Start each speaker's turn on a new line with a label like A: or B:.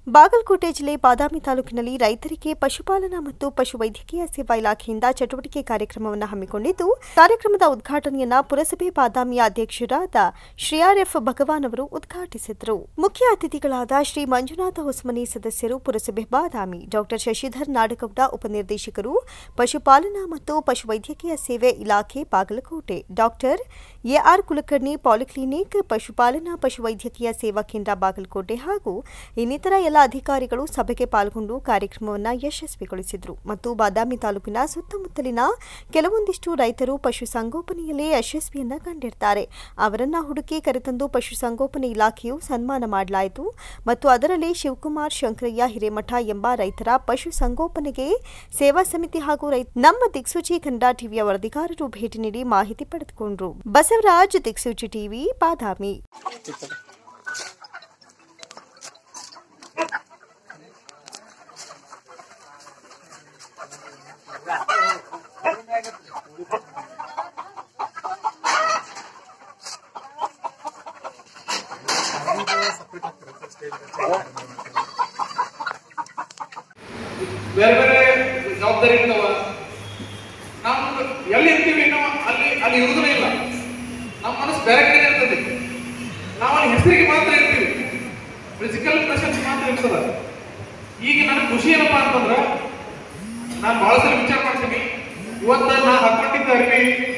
A: ಬಾಗಲಕೋಟೆ ಜಿಲ್ಲೆ ಬಾದಾಮಿ ತಾಲೂಕಿನಲ್ಲಿ ರೈತರಿಗೆ ಪಶುಪಾಲನಾ ಮತ್ತು ಪಶುವೈದ್ಯಕೀಯ ಸೇವಾ ಇಲಾಖೆಯಿಂದ ಚಟುವಟಿಕೆ ಕಾರ್ಯಕ್ರಮವನ್ನು ಹಮ್ಮಿಕೊಂಡಿದ್ದು, ಕಾರ್ಯಕ್ರಮದ ಉದ್ಘಾಟನೆಯನ್ನ ಪುರಸಭೆ ಬಾದಾಮಿಯ ಅಧ್ಯಕ್ಷರಾದ ಶ್ರೀ ಆರ್.ಎಫ್. ಭಗವಾನ್ ಅವರು ಉದ್ಘಾಟಿಸಿದರು. ಮುಖ್ಯ ಅತಿಥಿಗಳಾದ ಶ್ರೀ ಮಂಜುನಾಥ ಹೊಸಮನಿ ಸದಸ್ಯರು, ಪುರಸಭೆ ಬಾದಾಮಿ, ಡಾ ಶಶಿಧರ್ ನಾಡಗೌಡ ಉಪನಿರ್ದೇಶಕರು, ಪಶುಪಾಲನಾ ಮತ್ತು ಪಶುವೈದ್ಯಕೀಯ ಸೇವೆ ಇಲಾಖೆ ಬಾಗಲಕೋಟೆ, ಡಾ ಎ.ಆರ್. ಕುಲಕರ್ಣಿ ಪಾಲಿಕ್ಲಿನಿಕ್, ಪಶುಪಾಲನಾ ಪಶುವೈದ್ಯಕೀಯ ಸೇವಾ ಕೇಂದ್ರ ಬಾಗಲಕೋಟೆ ಹಾಗೂ ಇನ್ನಿತರ ಎಲ್ಲ ಅಧಿಕಾರಿಗಳು ಸಭೆಗೆ ಪಾಲ್ಗೊಂಡು ಕಾರ್ಯಕ್ರಮವನ್ನು ಯಶಸ್ವಿಗೊಳಿಸಿದರು ಮತ್ತು ಬಾದಾಮಿ ತಾಲೂಕಿನ ಸುತ್ತಮುತ್ತಲಿನ ಕೆಲವೊಂದಿಷ್ಟು ರೈತರು ಪಶುಸಂಗೋಪನೆಯಲ್ಲಿ ಯಶಸ್ವಿಯನ್ನ ಕಂಡಿರ್ತಾರೆ. ಅವರನ್ನ ಹುಡುಕಿ ಕರೆತಂದು ಪಶುಸಂಗೋಪನೆ ಇಲಾಖೆಯು ಸನ್ಮಾನ ಮಾಡಲಾಯಿತು ಮತ್ತು ಅದರಲ್ಲಿ ಶಿವಕುಮಾರ್ ಶಂಕರಯ್ಯ ಹಿರೇಮಠ ಎಂಬ ರೈತರ ಪಶುಸಂಗೋಪನೆಗೆ ಸೇವಾ ಸಮಿತಿ ಹಾಗೂ ನಮ್ಮ ದಿಕ್ಸೂಚಿ ಕನ್ನಡ ಟಿವಿಯ ವರದಿಗಾರರು ಭೇಟಿ ನೀಡಿ ಮಾಹಿತಿ ಪಡೆದುಕೊಂಡರು. ಬಸವರಾಜ್, ದಿಕ್ಸೂಚಿ ಟಿವಿ, ಬಾದಾಮಿ.
B: ಬೇರೆ ಬೇರೆ ಜವಾಬ್ದಾರಿ ಇರ್ತಾವ. ನಾವು ಎಲ್ಲಿ ಇರ್ತೀವಿ ನಾವು ಅಲ್ಲಿ ಇರುವುದೇ ಇಲ್ಲ. ನಮ್ಮ ಮನಸ್ಸು ಬೇರೆ ಕಡೆ ಇರ್ತದೆ. ನಾವು ಅಲ್ಲಿ ಹೆಸರಿಗೆ ಮಾತ್ರ ಇರ್ತೀವಿ, ಫಿಸಿಕಲ್ ಪ್ರೆಸೆನ್ಸ್ ಮಾತ್ರ ಇರ್ತದ. ಈಗ ನನಗೆ ಖುಷಿ ಏನಪ್ಪಾ ಅಂತಂದ್ರೆ, ನಾನು ಬಹಳ ಸಲ ವಿಚಾರ ಮಾಡ್ತೀನಿ, ಇವತ್ತು ನಾನು ಹಾಕೊಂಡಿದ್ದ ಅರಿವಿ